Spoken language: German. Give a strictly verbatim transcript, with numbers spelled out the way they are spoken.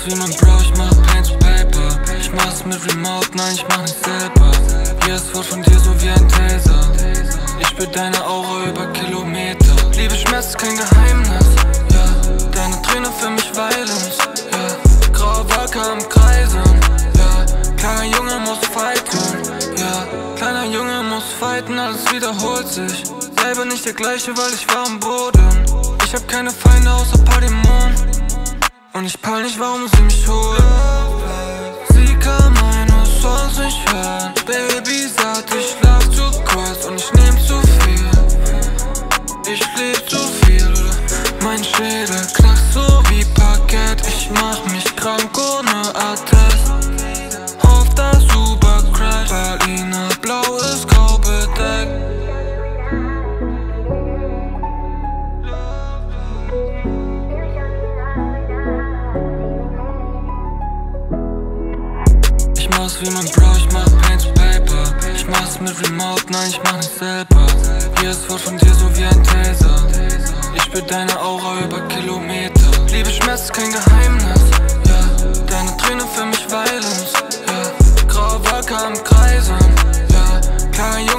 wie mein Bro, ich mach Pain to Paper. Ich mach's mit Remote, nein, ich mach nicht selber. Jedes Wort von dir so wie ein Taser. Ich spür deine Aura über Kilometer. Liebe, Schmerz ist kein Geheimnis, ja. Deine Tränen für mich Violence, ja. Graue Wolke am Kreisen, ja. Kleiner Junge muss fighten, ja. Kleiner Junge muss fighten, alles wiederholt sich. Selber nicht der gleiche, weil ich war am Boden. Ich hab keine Feinde außer paar Dämonen. Und ich peil nicht, warum sie mich holen. Sie kann meine Songs nicht hören. Baby sagt, ich schlaf zu kurz und ich nehm zu viel. Ich leb zu viel, mein Schädel knackt so wie Parkett. Ich mach mich krank ohne Attest. Auf das Supercrash, Berliner Blau ist grau bedeckt. Ich mach's wie mein Bro, ich mach Pain to Paper. Ich mach's mit Remote, nein, ich mach nicht selber. Jedes Wort von dir so wie ein Taser. Ich spür deine Aura über Kilometer. Liebe, Schmerz ist kein Geheimnis, ja. Deine Tränen für mich Violence, ja. Graue Wolke am Kreisen, ja. Kleiner Junge